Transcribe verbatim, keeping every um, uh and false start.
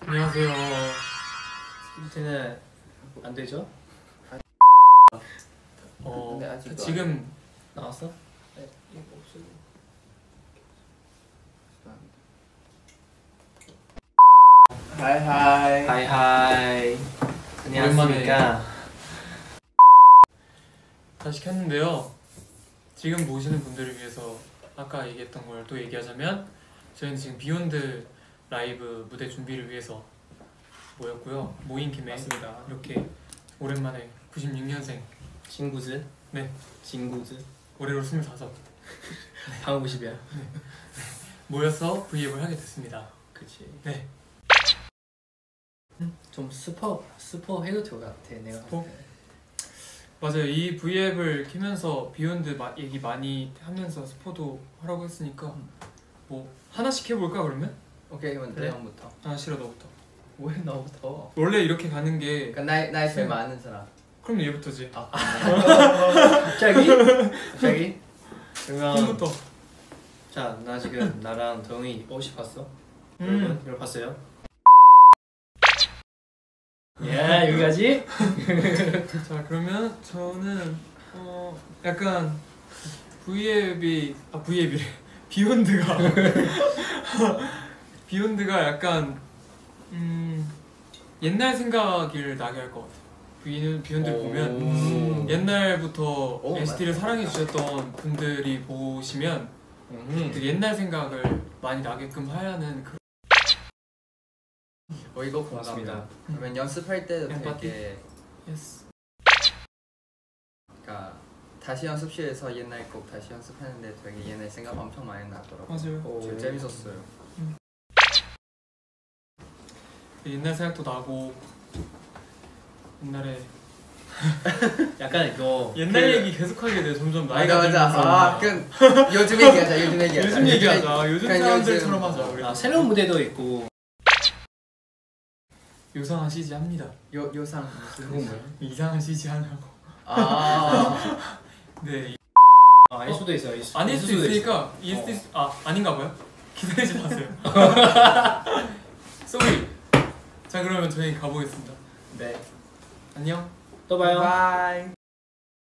안녕하세요. 스피드는 안 되죠? 어, 지금 나왔어? 네, 이거 없어요. 하이 하이. 하이 하이. 안녕하십니까. 다시 켰는데요. 지금 보시는 분들을 위해서 아까 얘기했던 걸 또 얘기하자면 저희는 지금 비욘드 라이브 무대 준비를 위해서 모였고요. 모인 김에 맞습니다. 이렇게 오랜만에 구십육 년생 진구즈. 네, 진구즈. 올해로 스물다섯. 방금 구십이야. 네. 모여서 브이앱을 하게 됐습니다. 그치. 네. 좀 스포 스포 해도 될 것 같아. 내가. 스포? 맞아요. 이 브이앱을 키면서 비욘드 마, 얘기 많이 하면서 스포도 하라고 했으니까 뭐 하나씩 해볼까 그러면? 오케이 그러면 그래? 대형부터. 아 싫어 너부터. 왜 너부터? 원래 이렇게 가는 게 그러니까 나이 나이 제일 많은 사람. 그럼 얘부터지. 아. 갑자기? 갑자기? 그러면 팀부터. 자, 나 지금 나랑 동이 옷이 봤어? 음. 여러분 이걸 봤어요? 예, 여기까지. 자 그러면 저는 어 약간 브이앱이 아 브이앱이래 비욘드가 비욘드가 약간 음 옛날 생각을 나게 할 것 같아. 비욘드 비욘드를 보면 음. 옛날부터 오, 엔시티를 맞다. 사랑해 주셨던 분들이 보시면 음. 그 옛날 생각을 많이 나게끔 하는 그런. 어 이거 고맙습니다. 음. 그러면 연습할 때도 엠파티? 되게 예스. 그러니까 다시 연습실에서 옛날 곡 다시 연습하는데 되게 옛날 생각 엄청 많이 나더라고. 맞아요. 제일 재밌었어요. 옛날 생각도 나고 옛날에 약간 이거 옛날 그... 얘기 계속하게 돼. 점점 맞아 나이가 맞아. 들면서. 아, 그 요즘 얘기하자. 요즘 얘기하자. 요즘 얘기하자. 요즘 그냥 사람들처럼 요즘- 하자. 우리. 아, 새로운 무대도 있고. 요상한 씨지 합니다. 요 요상 그건 뭐야? 이상한 씨지 하냐고. 아. 네. 아, 아닐 수도 있어. 아닐 수도 있으니까 일 수도 있... 아 아닌가 봐요. 기다리지 마세요. 쏘리. 자 그러면 저희 가보겠습니다. 네. 안녕. 또 봐요. 바이.